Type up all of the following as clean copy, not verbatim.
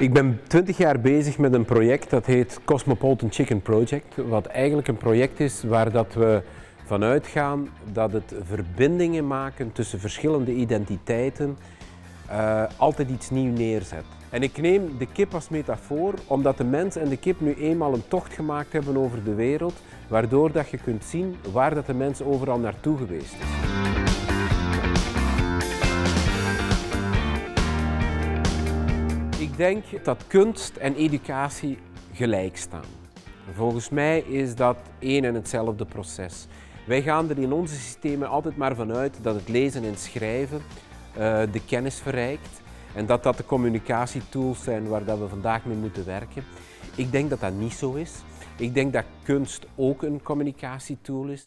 Ik ben 20 jaar bezig met een project dat heet Cosmopolitan Chicken Project. Wat eigenlijk een project is waar dat we vanuit gaan dat het verbindingen maken tussen verschillende identiteiten altijd iets nieuws neerzet. En ik neem de kip als metafoor omdat de mens en de kip nu eenmaal een tocht gemaakt hebben over de wereld, waardoor dat je kunt zien waar dat de mens overal naartoe geweest is. Ik denk dat kunst en educatie gelijk staan. Volgens mij is dat één en hetzelfde proces. Wij gaan er in onze systemen altijd maar vanuit dat het lezen en schrijven de kennis verrijkt en dat dat de communicatietools zijn waar dat we vandaag mee moeten werken. Ik denk dat dat niet zo is. Ik denk dat kunst ook een communicatietool is.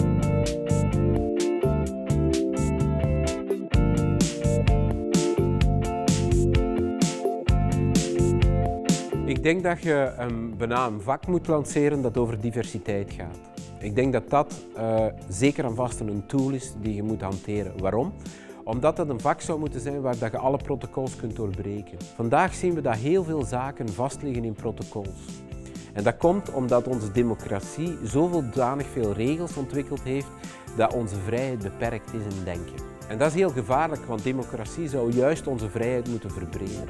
Ik denk dat je bijna een vak moet lanceren dat over diversiteit gaat. Ik denk dat dat zeker en vast een tool is die je moet hanteren. Waarom? Omdat dat een vak zou moeten zijn waar dat je alle protocols kunt doorbreken. Vandaag zien we dat heel veel zaken vastliggen in protocols. En dat komt omdat onze democratie zoveel danig veel regels ontwikkeld heeft dat onze vrijheid beperkt is in denken. En dat is heel gevaarlijk, want democratie zou juist onze vrijheid moeten verbreden.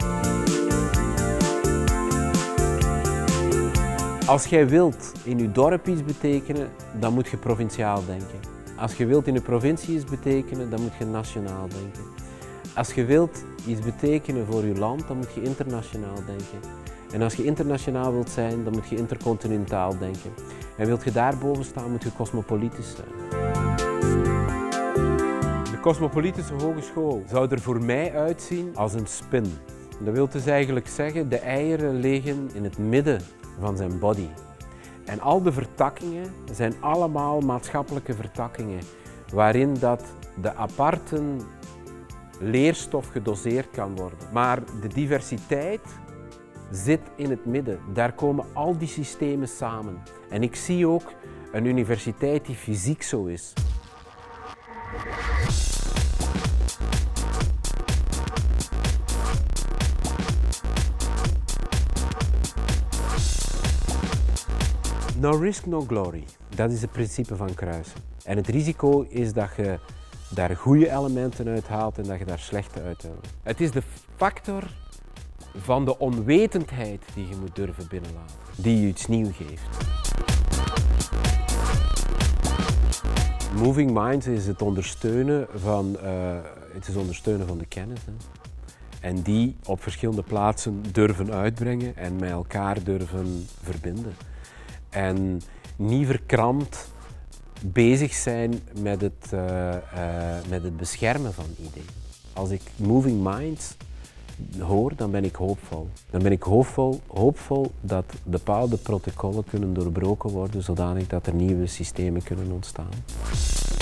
Als jij wilt in je dorp iets betekenen, dan moet je provinciaal denken. Als je wilt in je provincie iets betekenen, dan moet je nationaal denken. Als je wilt iets betekenen voor je land, dan moet je internationaal denken. En als je internationaal wilt zijn, dan moet je intercontinentaal denken. En wilt je daarboven staan, moet je cosmopolitisch zijn. De Cosmopolitische Hogeschool zou er voor mij uitzien als een spin. Dat wil dus eigenlijk zeggen, de eieren liggen in het midden van zijn body. En al de vertakkingen zijn allemaal maatschappelijke vertakkingen, waarin dat de aparte leerstof gedoseerd kan worden. Maar de diversiteit zit in het midden. Daar komen al die systemen samen. En ik zie ook een universiteit die fysiek zo is. No risk, no glory. Dat is het principe van Kruisen. En het risico is dat je daar goede elementen uit haalt en dat je daar slechte uit haalt. Het is de factor van de onwetendheid die je moet durven binnenlaten, die je iets nieuws geeft. Moving Minds is het ondersteunen van de kennis. Hè. En die op verschillende plaatsen durven uitbrengen en met elkaar durven verbinden. En niet verkrampt bezig zijn met het beschermen van ideeën. Als ik Moving Minds hoor, dan ben ik hoopvol. Dan ben ik hoopvol dat bepaalde protocollen kunnen doorbroken worden, zodanig dat er nieuwe systemen kunnen ontstaan.